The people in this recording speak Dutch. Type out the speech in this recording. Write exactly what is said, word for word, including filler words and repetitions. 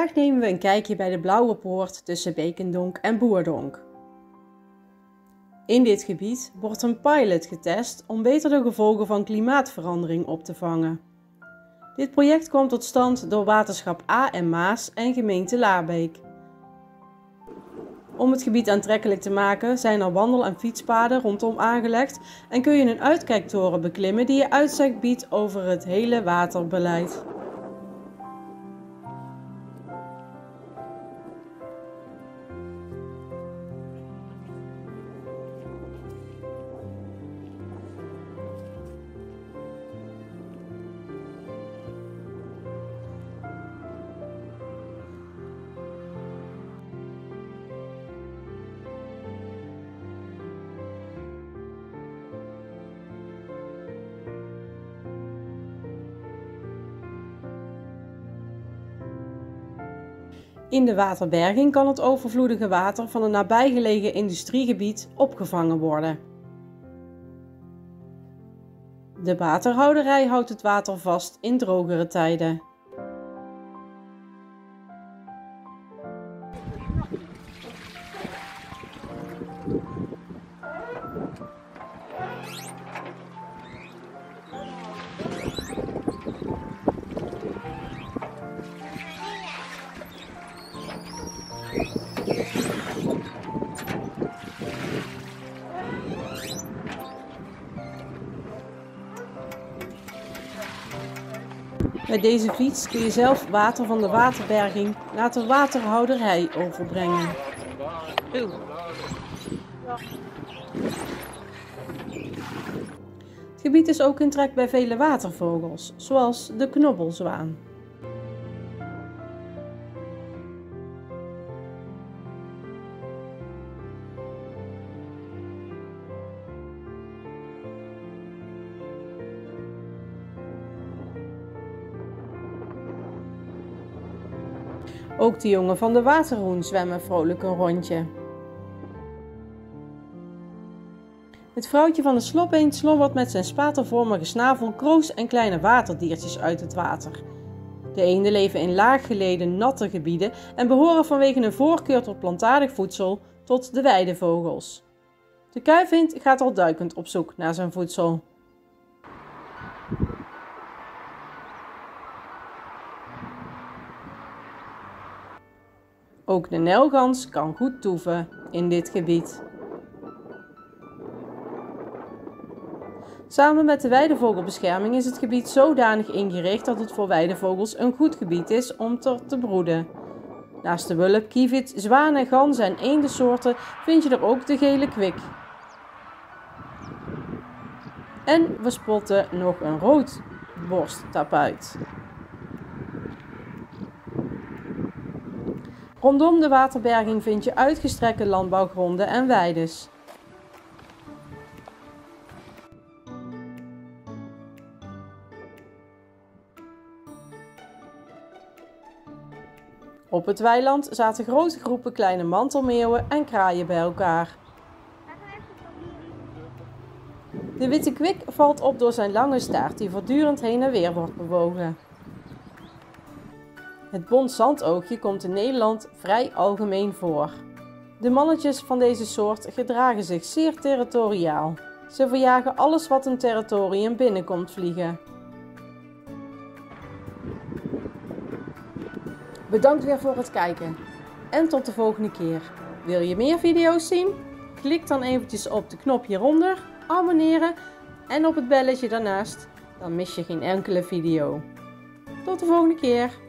Vandaag nemen we een kijkje bij de Blauwe Poort tussen Beekendonck en Boerdonck. In dit gebied wordt een pilot getest om beter de gevolgen van klimaatverandering op te vangen. Dit project kwam tot stand door Waterschap Aa en Maas en gemeente Laarbeek. Om het gebied aantrekkelijk te maken zijn er wandel- en fietspaden rondom aangelegd en kun je een uitkijktoren beklimmen die je uitzicht biedt over het hele waterbeleid. In de waterberging kan het overvloedige water van een nabijgelegen industriegebied opgevangen worden. De waterhouderij houdt het water vast in drogere tijden. Met deze fiets kun je zelf water van de waterberging naar de waterhouderij overbrengen. Het gebied is ook in trek bij vele watervogels, zoals de knobbelzwaan. Ook de jongen van de waterhoen zwemmen vrolijk een rondje. Het vrouwtje van de slobeend slobbert met zijn spatervormige snavel kroos en kleine waterdiertjes uit het water. De eenden leven in laaggelegen natte gebieden en behoren vanwege een voorkeur tot plantaardig voedsel tot de weidevogels. De kuifeend gaat al duikend op zoek naar zijn voedsel. Ook de nijlgans kan goed toeven in dit gebied. Samen met de weidevogelbescherming is het gebied zodanig ingericht dat het voor weidevogels een goed gebied is om er te broeden. Naast de wulp, kievit, zwanen, ganzen en eendensoorten vind je er ook de gele kwik. En we spotten nog een roodborsttapuit. Rondom de waterberging vind je uitgestrekte landbouwgronden en weides. Op het weiland zaten grote groepen kleine mantelmeeuwen en kraaien bij elkaar. De witte kwik valt op door zijn lange staart die voortdurend heen en weer wordt bewogen. Het bontzandoogje komt in Nederland vrij algemeen voor. De mannetjes van deze soort gedragen zich zeer territoriaal. Ze verjagen alles wat hun territorium binnenkomt vliegen. Bedankt weer voor het kijken en tot de volgende keer. Wil je meer video's zien? Klik dan eventjes op de knop hieronder, abonneren en op het belletje daarnaast. Dan mis je geen enkele video. Tot de volgende keer.